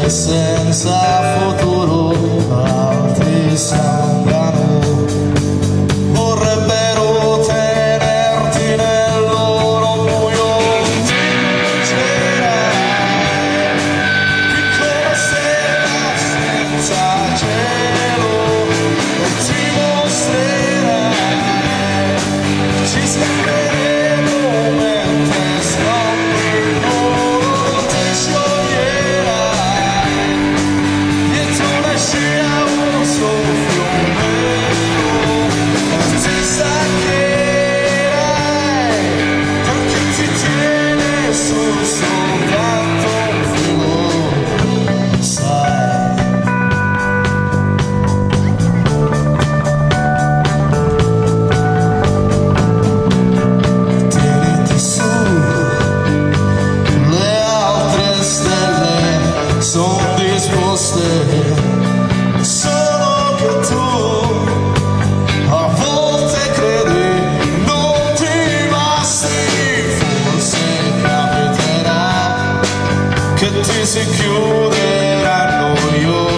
senza futuro, altri sanguano, vorrebbero tenerti nel loro buio. Ti mangerai piccolo sera senza cielo, non ti mostrerai, ci scamperemo mentre scopri il mondo, ti scioglierai dietro una scia uno soffio nero, ti staccherai perché ti tiene su soltanto un filo, sai. Tieniti su, le altre stelle sono disposte, solo che tu a volte credi non ti basti. Forse capiterà che ti si chiuderanno gli occhi.